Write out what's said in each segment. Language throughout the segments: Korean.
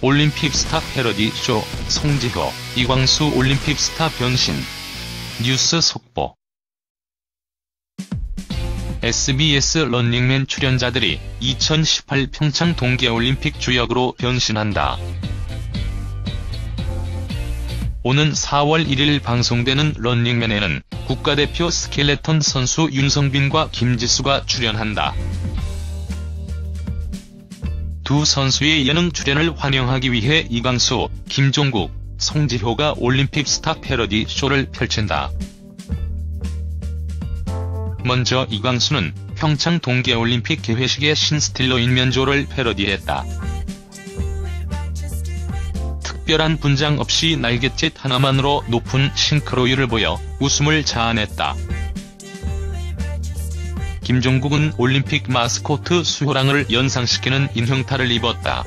올림픽 스타 패러디 쇼, 송지효, 이광수 올림픽 스타 변신. 뉴스 속보. SBS 런닝맨 출연자들이 2018 평창 동계올림픽 주역으로 변신한다. 오는 4월 1일 방송되는 런닝맨에는 국가대표 스켈레톤 선수 윤성빈과 김지수가 출연한다. 두 선수의 예능 출연을 환영하기 위해 이광수, 김종국, 송지효가 올림픽 스타 패러디 쇼를 펼친다. 먼저 이광수는 평창 동계올림픽 개회식의 신스틸러인 면조를 패러디했다. 특별한 분장 없이 날갯짓 하나만으로 높은 싱크로율을 보여 웃음을 자아냈다. 김종국은 올림픽 마스코트 수호랑을 연상시키는 인형탈을 입었다.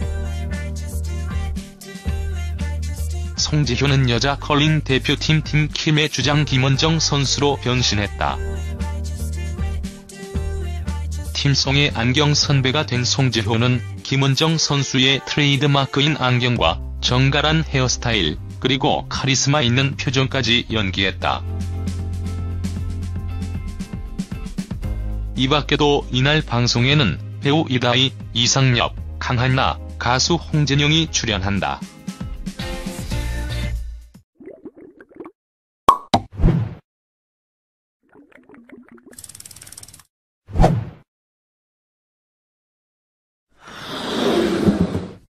송지효는 여자 커링 대표팀 팀킴의 주장 김원정 선수로 변신했다. 팀송의 안경 선배가 된 송지효는 김원정 선수의 트레이드마크인 안경과 정갈한 헤어스타일, 그리고 카리스마 있는 표정까지 연기했다. 이 밖에도 이날 방송에는 배우 이다희, 이상엽, 강한나, 가수 홍진영이 출연한다.